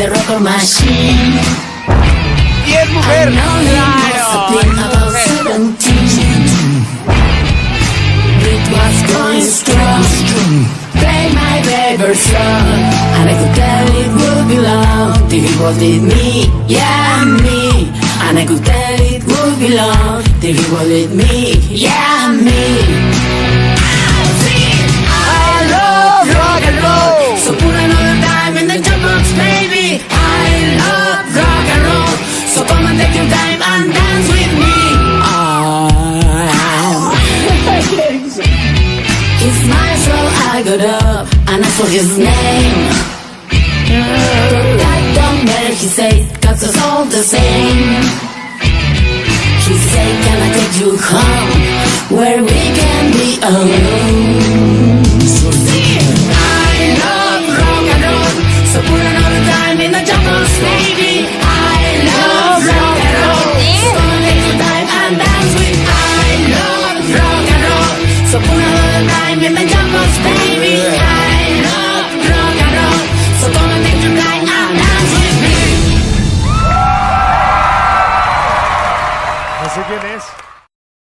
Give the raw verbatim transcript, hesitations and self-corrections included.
the rocker machine. Y es mujer. I know he must have been about seventeen. It was going strong. Play my favorite song, and I could tell it would be long till he was with me, yeah, me. And I could tell it would be long till he was with me, yeah, me. I love rock and roll, so put another time in the jukebox, baby. I love rock and roll, so come and take your time and dance with me. He smiled, so I got up and asked for his name. But that don't matter, he said, cause it's all the same. He said, can I take you home, where we can be alone?